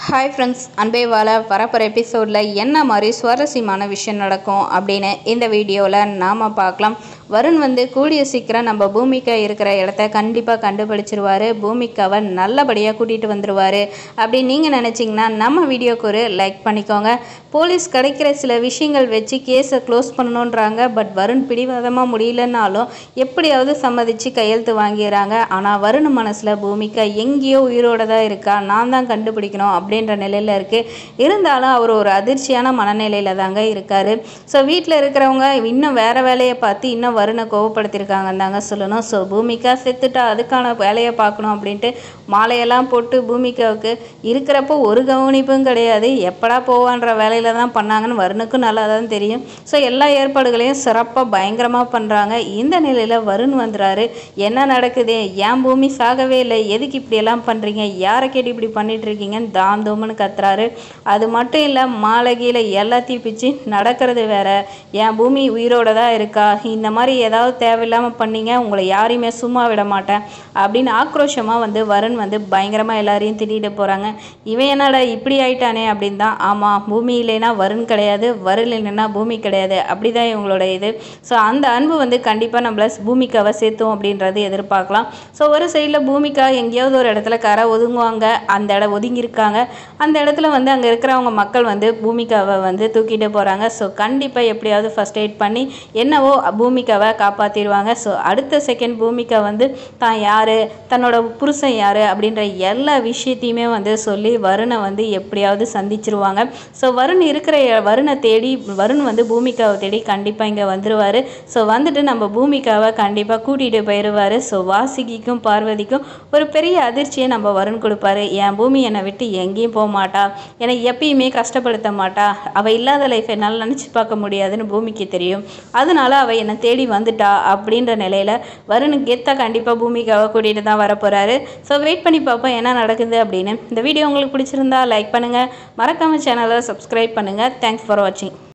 Hi friends, அன்பே வாழ வரப்போகிற எபிசோடில் என்ன மாதிரி சுவாரஸ்யமான விஷயம் நடக்கும் அப்படின்னு இந்த வீடியோவில் நாம் பார்க்கலாம். வருண் கூடிய சீக்கிரம் நம்ம பூமிகா இருக்கிற இடத்த கண்டிப்பாக கண்டுபிடிச்சிருவார். பூமிகாவை நல்லபடியாக கூட்டிகிட்டு வந்துடுவார் அப்படின்னு நீங்கள் நினச்சிங்கன்னா நம்ம வீடியோக்கு ஒரு லைக் பண்ணிக்கோங்க. போலீஸ் கிடைக்கிற சில விஷயங்கள் வச்சு கேஸை க்ளோஸ் பண்ணணுன்றாங்க. பட் வருண் பிடிவாதமாக முடியலன்னாலும் எப்படியாவது சம்மதிச்சு கையெழுத்து வாங்கிடுறாங்க. ஆனால் வருண் மனசில் பூமிகா எங்கேயோ உயிரோடு தான் இருக்கா, நான் தான் கண்டுபிடிக்கணும் அப்படின்ற நிலையில் இருக்குது. இருந்தாலும் அவர் ஒரு அதிர்ச்சியான மனநிலையில் தாங்க இருக்கார். ஸோ வீட்டில் இருக்கிறவங்க இன்னும் வேறு வேலையை பார்த்து இன்னும் வருணை கோவப்படுத்தியிருக்காங்கன்னு தாங்க சொல்லணும். ஸோ பூமிகா செத்துட்டா, அதுக்கான வேலையை பார்க்கணும் அப்படின்ட்டு மாலையெல்லாம் போட்டு பூமிகாவுக்கு இருக்கிறப்போ ஒரு கவனிப்பும் கிடையாது. எப்படா போவான்ற வேலையில் தான் பண்ணாங்கன்னு வருணுக்கும் நல்லா தான் தெரியும். ஸோ எல்லா ஏற்பாடுகளையும் சிறப்பாக பயங்கரமாக பண்ணுறாங்க. இந்த நிலையில் வருண் வந்துடுறாரு. என்ன நடக்குது, ஏன் பூமி சாகவே இல்லை, எதுக்கு இப்படியெல்லாம் பண்ணுறீங்க, யாரை கேட்டு இப்படி பண்ணிட்டு இருக்கீங்கன்னு தாம் தோம்னு கத்துறாரு. அது மட்டும் இல்லை, மாலகியில் எல்லாத்தையும் பிச்சு நடக்கிறது வேற, என் பூமி உயிரோட தான் இருக்கா, இந்த மாதிரி ஏதாவது தேவையில்லாமல் பண்ணீங்க, உங்களை யாரையுமே சும்மா விட மாட்டேன் அப்படின்னு ஆக்ரோஷமாக வருண் பயங்கரமாக எல்லாரையும் திட்டிகிட்டு போகிறாங்க. இவன் என்னடா இப்படி ஆயிட்டானே அப்படின்னு தான். ஆமாம், பூமி இல்லைன்னா வருண் கிடையாது, வருண் இல்லைன்னா பூமி கிடையாது, அப்படி தான் இவங்களோட இது. ஸோ அந்த அன்பு கண்டிப்பாக நம்மளை பூமிக்காவை சேர்த்தோம் அப்படின்றது எதிர்பார்க்கலாம். ஸோ ஒரு சைடில் பூமிக்கா எங்கேயாவது ஒரு இடத்துல கரை ஒதுங்குவாங்க, அந்த இடம் ஒதுங்கியிருக்காங்க. அந்த இடத்துல அங்கே இருக்கிறவங்க மக்கள் பூமிக்காவை தூக்கிட்டு போகிறாங்க. ஸோ கண்டிப்பாக எப்படியாவது ஃபர்ஸ்ட் எய்ட் பண்ணி என்னவோ பூமிக்காவை காப்பாற்றிடுவாங்க. ஸோ அடுத்த செகண்ட் பூமிக்கா தான் யார், தன்னோட புருஷன் யார் அப்படின்ற எல்லா விஷயத்தையுமே சொல்லி வருணை எப்படியாவது சந்திச்சிருவாங்க. ஸோ வருண் இருக்கிற வருணை தேடி வருண் பூமிக்காவை தேடி கண்டிப்பாக இங்கே வந்துடுவார். ஸோ வந்துட்டு நம்ம பூமிக்காவை கண்டிப்பாக கூட்டிகிட்டு போயிடுவார். ஸோ வாசுகிக்கும் பார்வதிக்கும் ஒரு பெரிய அதிர்ச்சியை நம்ம வருண் கொடுப்பாரு. என் பூமி என்னை விட்டு எங்கேயும் போக மாட்டா, என்னை எப்பயுமே கஷ்டப்படுத்த மாட்டா, அவள் இல்லாத லைஃப் என்னால் நினச்சி பார்க்க முடியாதுன்னு பூமிக்கு தெரியும், அதனால அவள் என்னை தேடி வந்துட்டா அப்படின்ற நிலையில் வருண் கெத்தா கண்டிப்பாக பூமிக்காவை கூட்டிகிட்டு தான் வரப்போகிறாரு. ஸோ வெயிட் பண்ணி பார்ப்போம் என்ன நடக்குது அப்படின்னு. இந்த வீடியோ உங்களுக்கு பிடிச்சிருந்தா லைக் பண்ணுங்கள், மறக்காமல் சேனலை சப்ஸ்கிரைப் பண்ணுங்கள். தேங்க்ஸ் ஃபார் வாட்சிங்.